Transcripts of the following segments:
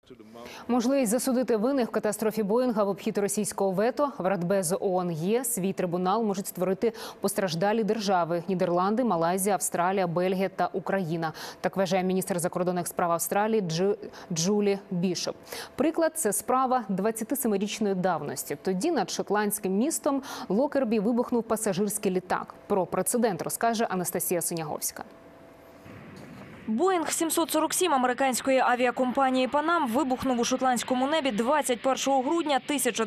Можливість засудити винних в катастрофі Боїнга в обхід російського вето в Радбезу ООН є. Свій трибунал можуть створити постраждалі держави – Нідерланди, Малайзія, Австралія, Бельгія та Україна. Так вважає міністр закордонних справ Австралії Джулі Бішоп. Приклад – це справа 27-річної давності. Тоді над шотландським містом Локербі вибухнув пасажирський літак. Про прецедент розкаже Анастасія Соняговська. Боїнг 747 американської авіакомпанії «Панам» вибухнув у шотландському небі 21 грудня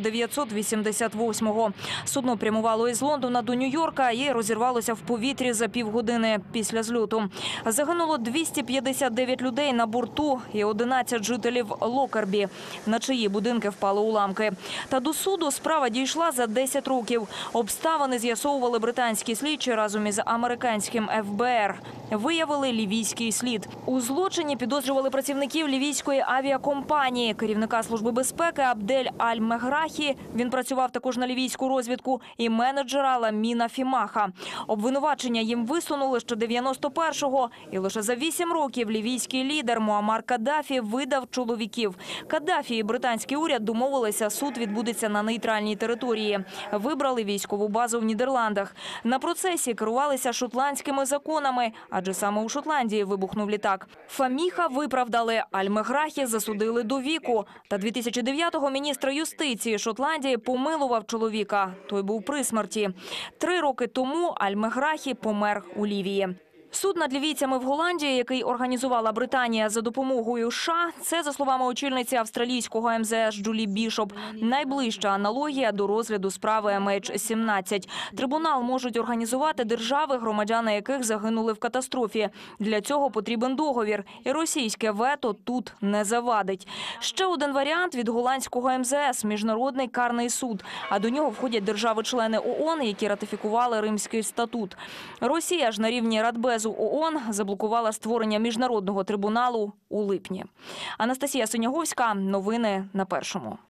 1988-го. Судно прямувало із Лондона до Нью-Йорка і розірвалося в повітрі за півгодини після зльоту. Загинуло 259 людей на борту і 11 жителів Локербі, на чиї будинки впали уламки. Та до суду справа дійшла за 10 років. Обставини з'ясовували британські слідчі разом із американським ФБР. Виявили лівійський слід. У злочині підозрювали працівників лівійської авіакомпанії, керівника Служби безпеки Абдель Аль-Меграхі, він працював також на лівійську розвідку, і менеджера Ламіна Фімаха. Обвинувачення їм висунули ще 91-го, і лише за 8 років лівійський лідер Муаммар Каддафі видав чоловіків. Каддафі і британський уряд домовилися, суд відбудеться на нейтральній території. Вибрали військову базу в Нідерландах. На процесі керувалися шотландськими законами, адже саме у Шотландії вибухнув літак. Фаміха виправдали, Аль-Меграхі засудили до віку. Та 2009-го міністр юстиції Шотландії помилував чоловіка. Той був при смерті. 3 роки тому Аль-Меграхі помер у Лівії. Суд над лівійцями в Голландії, який організувала Британія за допомогою США, це, за словами очільниці австралійського МЗС Джулі Бішоп, найближча аналогія до розгляду справи MH17. Трибунал можуть організувати держави, громадяни яких загинули в катастрофі. Для цього потрібен договір, і російське вето тут не завадить. Ще один варіант від голландського МЗС – Міжнародний карний суд. А до нього входять держави-члени ООН, які ратифікували Римський статут. Росія ж на рівні Радбезу ООН заблокувала створення міжнародного трибуналу у липні. Анастасія Соняговська. Новини на Першому.